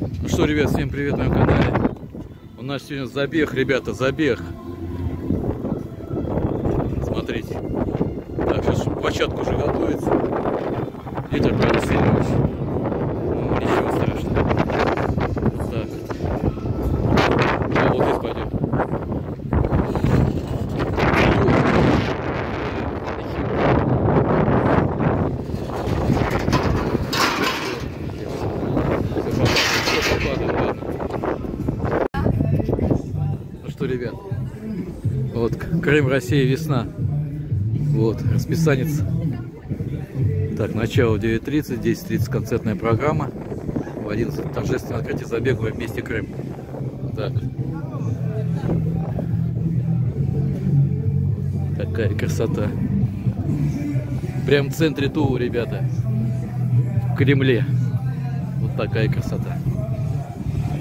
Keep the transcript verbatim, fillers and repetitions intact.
Ну что, ребят, всем привет на моем канале. У нас сегодня забег, ребята, забег. Смотрите. Так, сейчас площадка уже готовится. Ветер, правда, сильный очень. Ну, ничего страшного. Так. А вот здесь пойдем. Ну что, ребят, вот Крым, Россия, весна. Вот расписанец. Так, начало девять тридцать, десять тридцать концертная программа, в одиннадцать торжественное открытие забега вместе Крым. Так. Такая красота. Прям в центре Тулы, ребята. В Кремле. Вот такая красота.